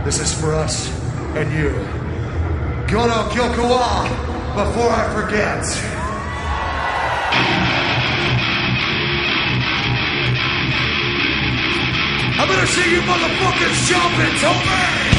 This is for us and you. Gono Kyokuwa before I forget. I'm gonna see you motherfuckers jumping to me!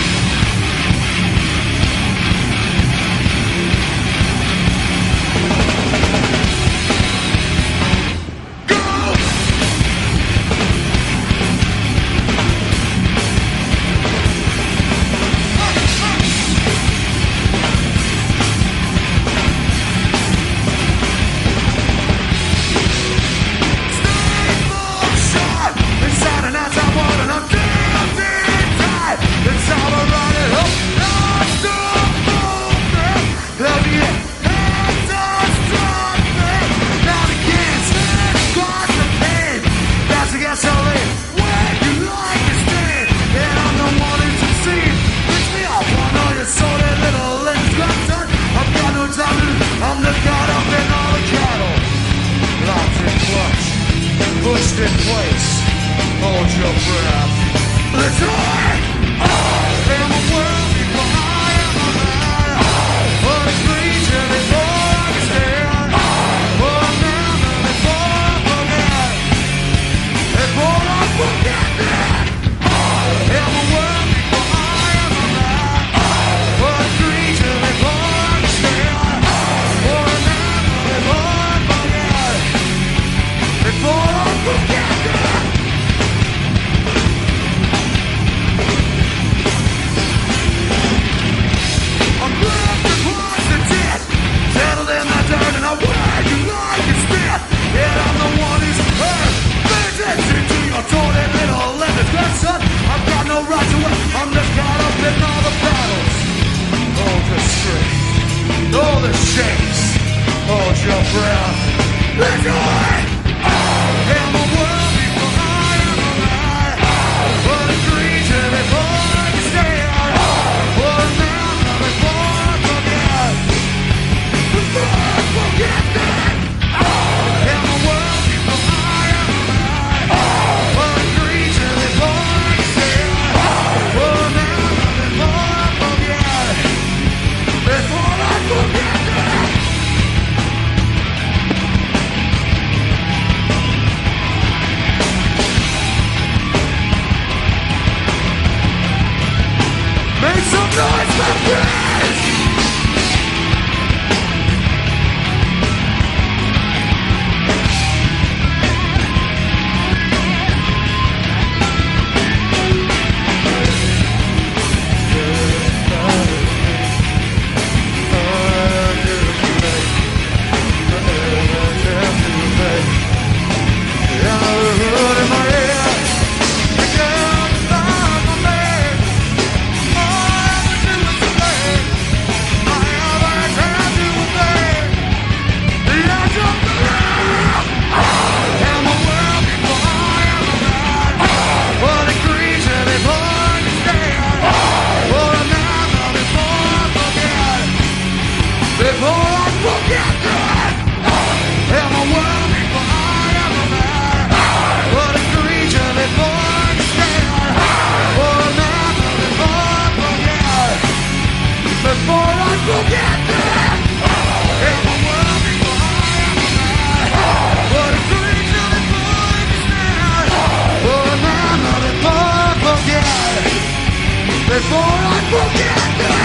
Pushed in place, hold your breath. Let's ride! I am a world before I am a man. What a creature before I can stand. What a man before I forget. Before I forget that. I am a world before I am a man. What a creature before I can stand. What a man before I forget. Before I forget that. I'm left across the dead, settled in the dirt, and I wear you like a spit. Yet I'm the one who's hurt. Vengeance into your tortured little limits, grandson. I've got no right to it. I'm just caught up in all the battles. Hold the strength, all the shakes. Hold your breath. Let's go! I am a world before I am a man. What a creature before I can stand. What a man before I forget. Before I forget that. I am a world before I am a man. What a creature before I can stand. What a man before I forget. Before I forget that. Make some noise, my friends! Before I forget that.